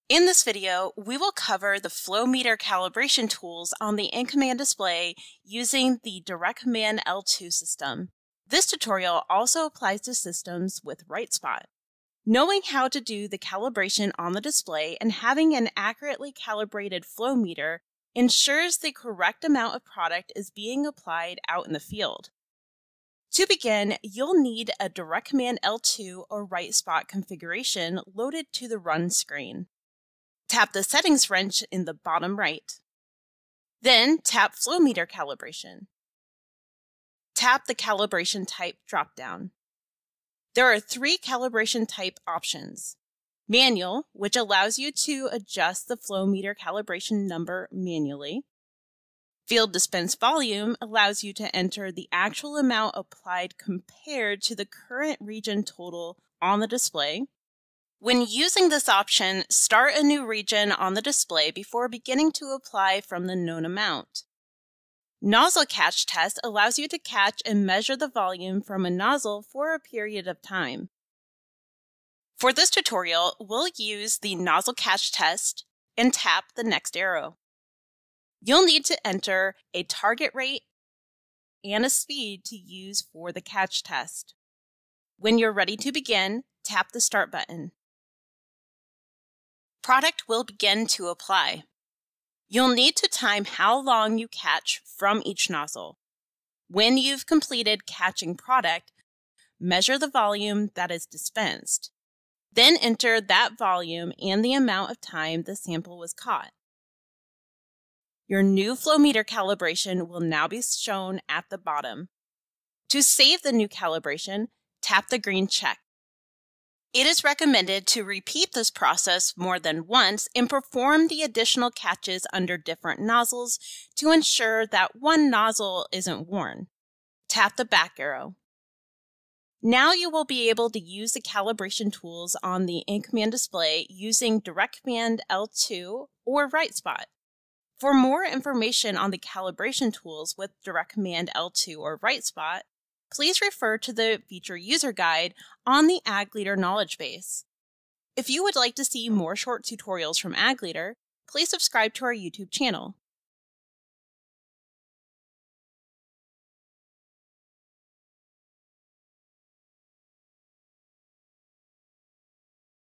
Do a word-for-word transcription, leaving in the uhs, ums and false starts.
In this video, we will cover the flow meter calibration tools on the InCommand display using the DirectCommand L two system. This tutorial also applies to systems with RightSpot. Knowing how to do the calibration on the display and having an accurately calibrated flow meter ensures the correct amount of product is being applied out in the field. To begin, you'll need a DirectCommand L two or RightSpot configuration loaded to the Run screen. Tap the settings wrench in the bottom right. Then tap Flow Meter Calibration. Tap the Calibration Type dropdown. There are three calibration type options. Manual, which allows you to adjust the flow meter calibration number manually. Field Dispense Volume allows you to enter the actual amount applied compared to the current region total on the display. When using this option, start a new region on the display before beginning to apply from the known amount. Nozzle Catch Test allows you to catch and measure the volume from a nozzle for a period of time. For this tutorial, we'll use the Nozzle Catch Test and tap the next arrow. You'll need to enter a target rate and a speed to use for the catch test. When you're ready to begin, tap the Start button. Product will begin to apply. You'll need to time how long you catch from each nozzle. When you've completed catching product, measure the volume that is dispensed. Then enter that volume and the amount of time the sample was caught. Your new flow meter calibration will now be shown at the bottom. To save the new calibration, tap the green check. It is recommended to repeat this process more than once and perform the additional catches under different nozzles to ensure that one nozzle isn't worn. Tap the back arrow. Now you will be able to use the calibration tools on the InCommand display using DirectCommand L two or RightSpot. For more information on the calibration tools with DirectCommand L two or RightSpot, please refer to the feature user guide on the Ag Leader Knowledgebase. If you would like to see more short tutorials from Ag Leader, please subscribe to our YouTube channel.